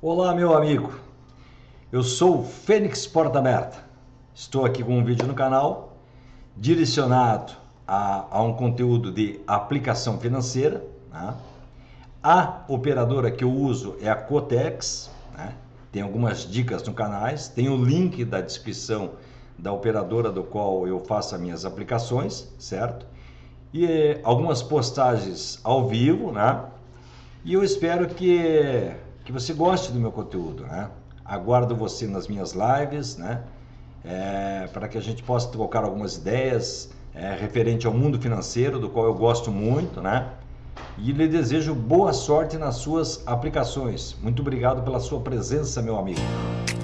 Olá, meu amigo. Eu sou o Fênix Porta Aberta. Estou aqui com um vídeo no canal direcionado a um conteúdo de aplicação financeira, né? A operadora que eu uso é a Cotex, né? Tem algumas dicas no canal, tem o link da descrição da operadora do qual eu faço as minhas aplicações, certo? E algumas postagens ao vivo, né? E eu espero que você goste do meu conteúdo, né? Aguardo você nas minhas lives, né? Para que a gente possa trocar algumas ideias referente ao mundo financeiro, do qual eu gosto muito, né? E lhe desejo boa sorte nas suas aplicações. Muito obrigado pela sua presença, meu amigo.